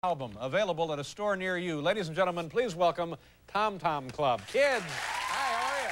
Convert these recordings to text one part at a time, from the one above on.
album available at a store near you. Ladies and gentlemen, please welcome Tom Tom Club. Kids, hi, how are you?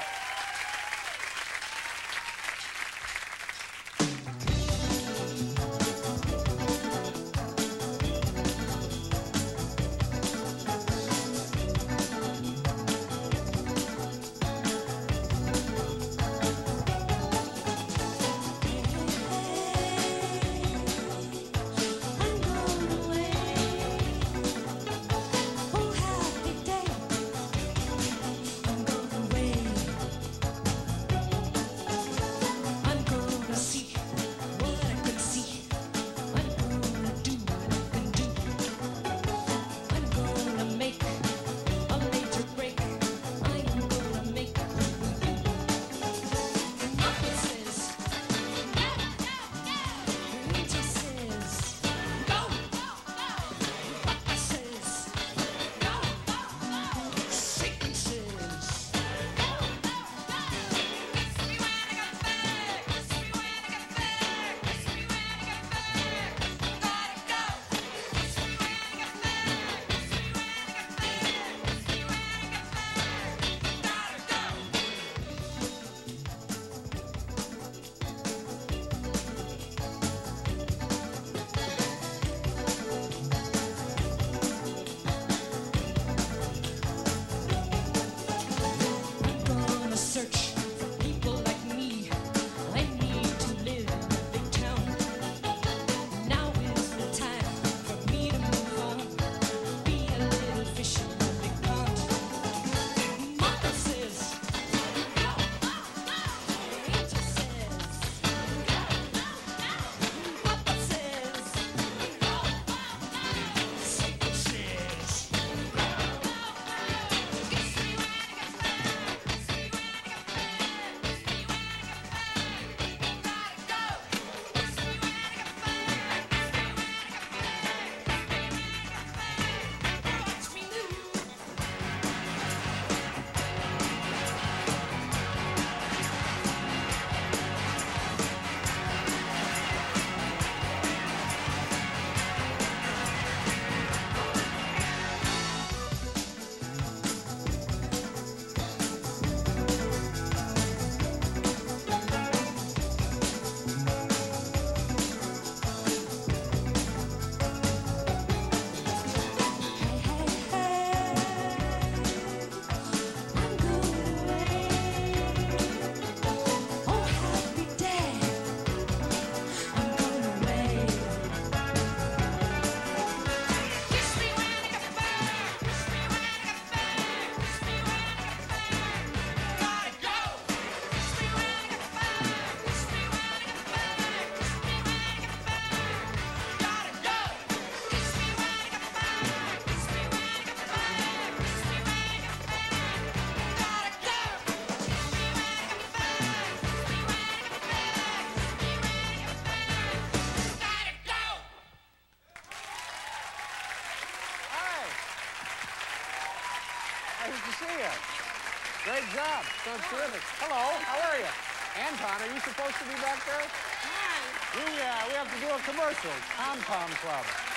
Nice to see you. Great job. Sounds terrific. Hello, how are you? Anton, are you supposed to be back there? Hi. We have to do a commercial. Tom Tom Club.